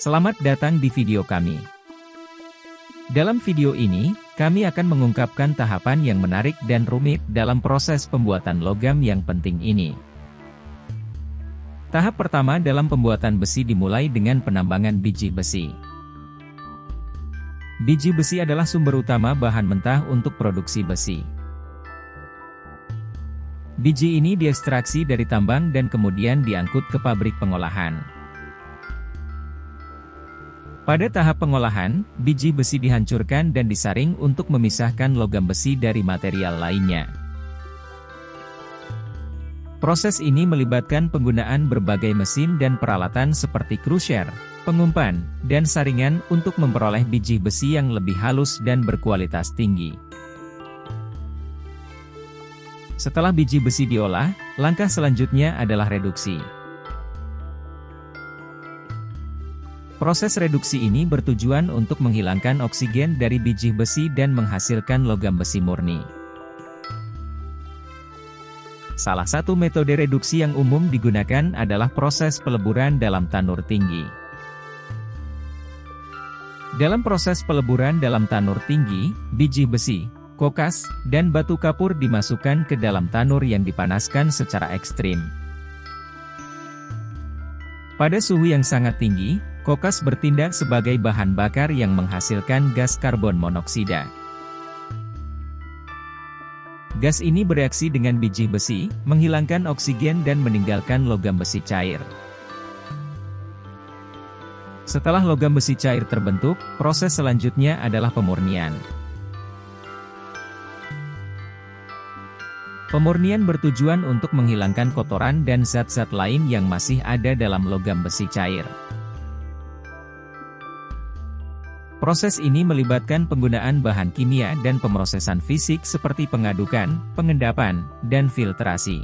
Selamat datang di video kami. Dalam video ini, kami akan mengungkapkan tahapan yang menarik dan rumit dalam proses pembuatan logam yang penting ini. Tahap pertama dalam pembuatan besi dimulai dengan penambangan biji besi. Biji besi adalah sumber utama bahan mentah untuk produksi besi. Biji ini diekstraksi dari tambang dan kemudian diangkut ke pabrik pengolahan. Pada tahap pengolahan, biji besi dihancurkan dan disaring untuk memisahkan logam besi dari material lainnya. Proses ini melibatkan penggunaan berbagai mesin dan peralatan seperti crusher, pengumpan, dan saringan untuk memperoleh biji besi yang lebih halus dan berkualitas tinggi. Setelah biji besi diolah, langkah selanjutnya adalah reduksi. Proses reduksi ini bertujuan untuk menghilangkan oksigen dari biji besi dan menghasilkan logam besi murni. Salah satu metode reduksi yang umum digunakan adalah proses peleburan dalam tanur tinggi. Dalam proses peleburan dalam tanur tinggi, biji besi, kokas, dan batu kapur dimasukkan ke dalam tanur yang dipanaskan secara ekstrim. Pada suhu yang sangat tinggi, kokas bertindak sebagai bahan bakar yang menghasilkan gas karbon monoksida. Gas ini bereaksi dengan biji besi, menghilangkan oksigen dan meninggalkan logam besi cair. Setelah logam besi cair terbentuk, proses selanjutnya adalah pemurnian. Pemurnian bertujuan untuk menghilangkan kotoran dan zat-zat lain yang masih ada dalam logam besi cair. Proses ini melibatkan penggunaan bahan kimia dan pemrosesan fisik seperti pengadukan, pengendapan, dan filtrasi.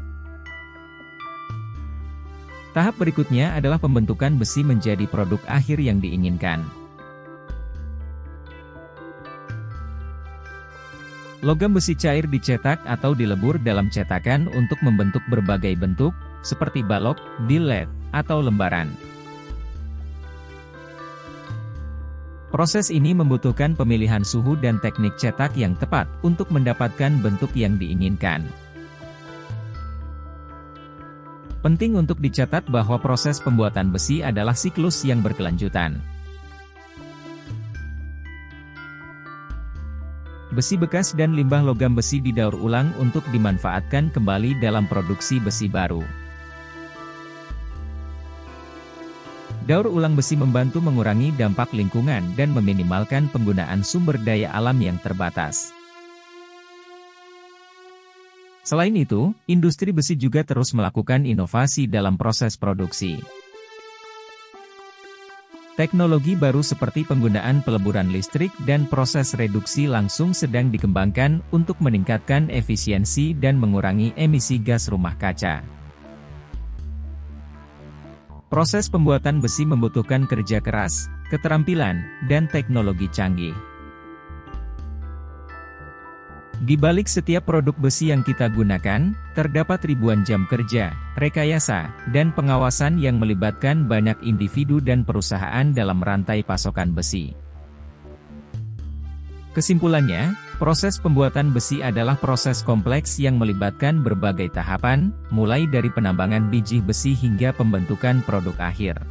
Tahap berikutnya adalah pembentukan besi menjadi produk akhir yang diinginkan. Logam besi cair dicetak atau dilebur dalam cetakan untuk membentuk berbagai bentuk, seperti balok, billet, atau lembaran. Proses ini membutuhkan pemilihan suhu dan teknik cetak yang tepat untuk mendapatkan bentuk yang diinginkan. Penting untuk dicatat bahwa proses pembuatan besi adalah siklus yang berkelanjutan. Besi bekas dan limbah logam besi didaur ulang untuk dimanfaatkan kembali dalam produksi besi baru. Daur ulang besi membantu mengurangi dampak lingkungan dan meminimalkan penggunaan sumber daya alam yang terbatas. Selain itu, industri besi juga terus melakukan inovasi dalam proses produksi. Teknologi baru seperti penggunaan peleburan listrik dan proses reduksi langsung sedang dikembangkan untuk meningkatkan efisiensi dan mengurangi emisi gas rumah kaca. Proses pembuatan besi membutuhkan kerja keras, keterampilan, dan teknologi canggih. Di balik setiap produk besi yang kita gunakan, terdapat ribuan jam kerja, rekayasa, dan pengawasan yang melibatkan banyak individu dan perusahaan dalam rantai pasokan besi. Kesimpulannya, proses pembuatan besi adalah proses kompleks yang melibatkan berbagai tahapan, mulai dari penambangan biji besi hingga pembentukan produk akhir.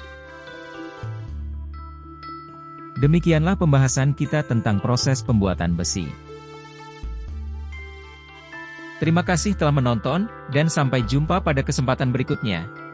Demikianlah pembahasan kita tentang proses pembuatan besi. Terima kasih telah menonton, dan sampai jumpa pada kesempatan berikutnya.